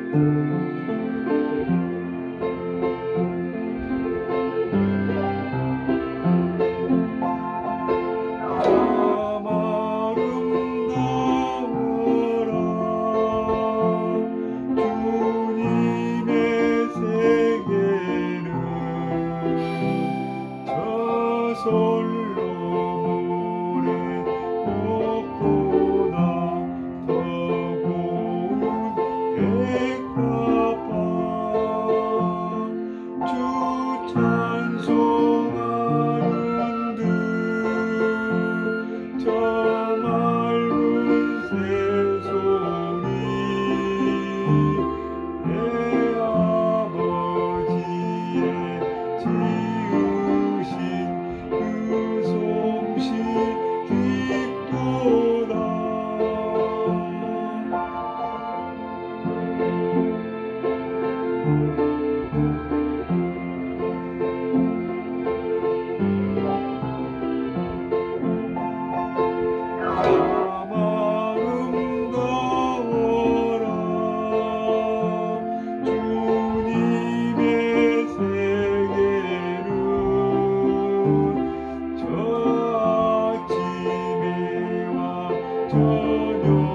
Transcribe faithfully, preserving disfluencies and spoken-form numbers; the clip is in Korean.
솔로 모래 높고 나 더 고운 백화판 주 찬송하는 듯 저 맑은 새소리 내 아버지의 지으신 그 솜씨 깊도다. 참 아름다워라 주님의 세계는 저 아침에와 저녁